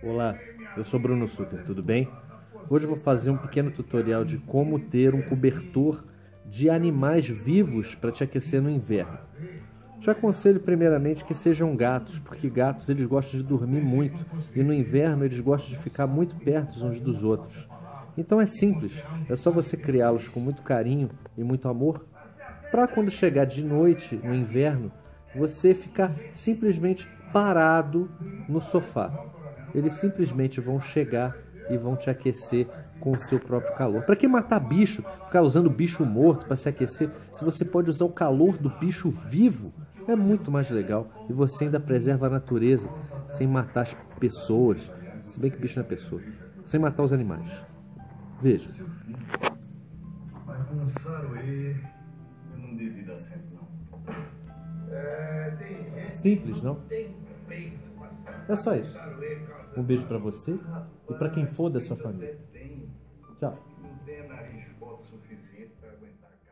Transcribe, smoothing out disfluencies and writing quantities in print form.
Olá, eu sou Bruno Suter, tudo bem? Hoje eu vou fazer um pequeno tutorial de como ter um cobertor de animais vivos para te aquecer no inverno. Te aconselho primeiramente que sejam gatos, porque gatos eles gostam de dormir muito e no inverno eles gostam de ficar muito perto uns dos outros. Então é simples, é só você criá-los com muito carinho e muito amor, para quando chegar de noite no inverno, você ficar simplesmente parado no sofá. Eles simplesmente vão chegar e vão te aquecer com o seu próprio calor. Para que matar bicho, ficar usando bicho morto para se aquecer, se você pode usar o calor do bicho vivo, é muito mais legal e você ainda preserva a natureza sem matar as pessoas, se bem que bicho não é pessoa, sem matar os animais. Veja. Mas com o Saruê, eu não devia dar certo, não. Simples, não? É só isso. Um beijo pra você e pra quem for da sua família. Tchau. Não tem nariz forte o suficiente para aguentar.